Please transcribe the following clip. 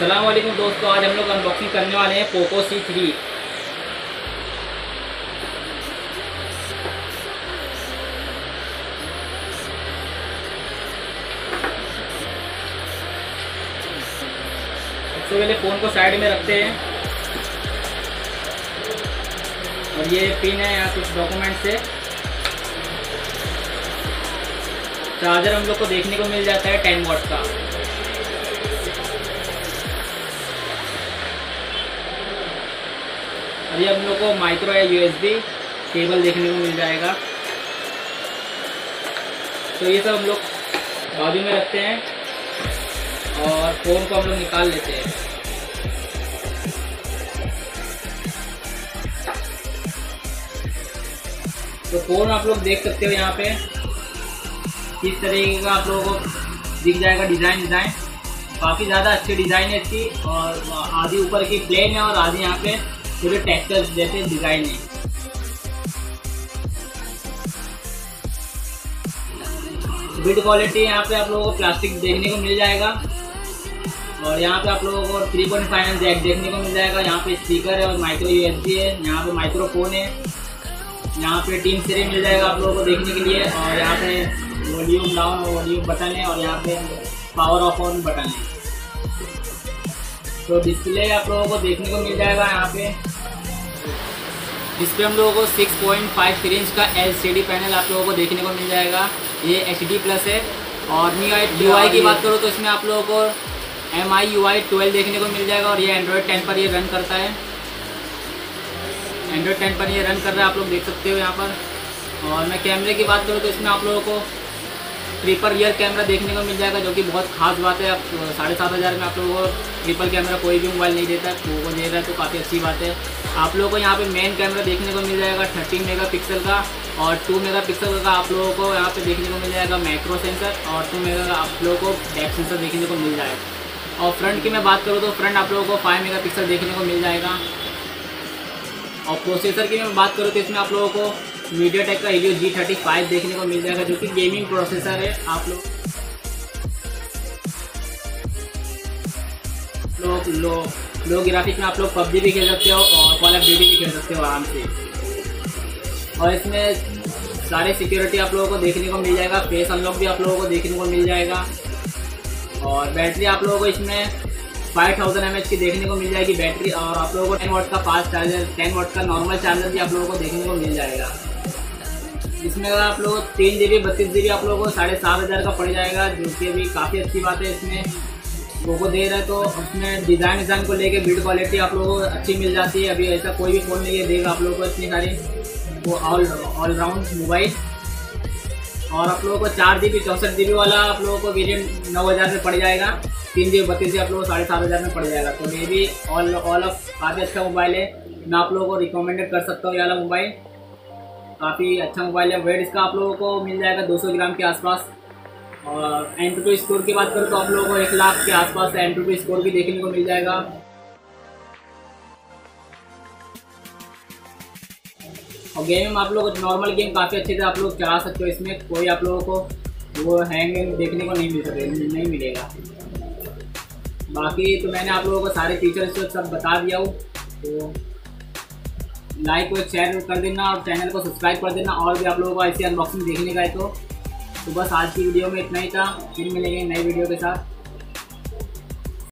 अस्सलाम वालेकुम दोस्तों, आज हम लोग अनबॉक्सिंग करने वाले हैं पोको C3। सबसे पहले फ़ोन को साइड में रखते हैं और ये पिन है, यहाँ कुछ डॉक्यूमेंट्स है। चार्जर हम लोग को देखने को मिल जाता है 10 वाट का। अभी हम लोग को माइक्रो या USB केबल देखने को मिल जाएगा। तो ये सब हम लोग बाजू में रखते हैं और फ़ोन को हम लोग निकाल लेते हैं। तो फ़ोन आप लोग देख सकते हो यहाँ पे किस तरीके का आप लोगों को दिख जाएगा। डिज़ाइन काफ़ी ज़्यादा अच्छी डिज़ाइन है इसकी, और आधी ऊपर की प्लेन है और आधी यहाँ पे पूरे टेक्सचर जैसे डिज़ाइन है। बिल्ड क्वालिटी यहाँ पे आप लोगों को प्लास्टिक देखने को मिल जाएगा, और यहाँ पे आप लोगों को 3.5 जैक देखने को मिल जाएगा। यहाँ पे स्पीकर है और माइक्रो USB है। यहाँ पे माइक्रोफोन है। यहाँ पे टीम सीरी मिल जाएगा आप लोगों को देखने के लिए, और यहाँ पे वॉल्यूम डाउन और वॉल्यूम बटन है, और यहाँ पे पावर ऑफ ऑन बटन है। तो डिस्प्ले आप लोगों को देखने को मिल जाएगा। यहाँ पे डिस्प्ले हम लोगों को 6.53 इंच का LCD पैनल आप लोगों को देखने को मिल जाएगा। ये HD+ है। और UI की बात करो तो इसमें आप लोगों को MIUI 12 देखने को मिल जाएगा, और ये Android 10 पर ये रन करता है। Android 10 पर ये रन कर रहा है, आप लोग देख सकते हो यहाँ पर। और मैं कैमरे की बात करूँ तो इसमें आप लोगों को ट्रिपल रियर कैमरा देखने को मिल जाएगा, जो कि बहुत खास बात है। आप 7,500 में आप लोगों को ट्रिपल कैमरा कोई भी मोबाइल नहीं देता है, वो दे रहा है, तो काफ़ी अच्छी बात है। आप लोगों को यहाँ पे मेन कैमरा देखने को मिल जाएगा 13 मेगापिक्सल का, और 2 मेगापिक्सल का आप लोगों को यहाँ पे देखने को मिल जाएगा मैक्रो सेंसर, और 2 मेगा का आप लोगों को डेप्थ सेंसर देखने को मिल जाएगा। और फ्रंट की मैं बात करूँ तो फ्रंट आप लोगों को 5 मेगापिक्सल देखने को मिल जाएगा। और प्रोसेसर की मैं बात करूँ तो इसमें आप लोगों को MediaTek का Helio G35 देखने को मिल जाएगा, जो कि गेमिंग प्रोसेसर है। आप लो ग्राफिक्स में आप लोग PUBG भी खेल सकते हो और कॉल ऑफ ड्यूटी भी खेल सकते हो आराम से। और इसमें सारे सिक्योरिटी आप लोगों को देखने को मिल जाएगा। फेस अनलॉक भी आप लोगों को देखने को मिल जाएगा। और बैटरी आप लोगों को इसमें 5000 mAh की देखने को मिल जाएगी बैटरी, और आप लोगों को 10 वाट का फास्ट चार्जर, 10 वाट का नॉर्मल चार्जर भी आप लोगों को देखने को मिल जाएगा। इसमें अगर आप लोग 3 GB 32 GB आप लोगों को 7,500 का पड़ जाएगा, जो कि अभी काफ़ी अच्छी बात है। इसमें पोको दे रहा है, तो उसमें डिज़ाइन को लेके बिल्ड क्वालिटी आप लोगों को अच्छी मिल जाती है। अभी ऐसा कोई भी फ़ोन नहीं है देगा आप लोगों को इतनी सारी वो ऑलराउंड मोबाइल। और आप लोगों को 4 GB 64 GB वाला आप लोगों को वेरिएंट 9,000 में पड़ जाएगा। 3 GB 32 GB आप लोगों को 7,500 में पड़ जाएगा। तो ये भी ऑल ऑफ काफ़ी अच्छा मोबाइल है। मैं आप लोगों को रिकमेंडेड कर सकता हूँ ये वाला मोबाइल, काफ़ी अच्छा मोबाइल है। वेट इसका आप लोगों को मिल जाएगा 200 ग्राम के आसपास। और AnTuTu स्कोर की बात करूँ तो आप लोगों को 1 लाख के आसपास AnTuTu स्कोर भी देखने को मिल जाएगा। और गेम में आप लोगों को नॉर्मल गेम काफ़ी अच्छे से आप लोग चला सकते हो। इसमें कोई आप लोगों को वो हैंग देखने को नहीं मिलेगा। बाकी तो मैंने आप लोगों को सारे फीचर्स सब बता दिया हूँ। तो लाइक और शेयर कर देना और चैनल को सब्सक्राइब कर देना। और भी आप लोगों को ऐसी अनबॉक्सिंग देखने का है तो बस आज की वीडियो में इतना ही था। फिर मिलेंगे नई वीडियो के साथ।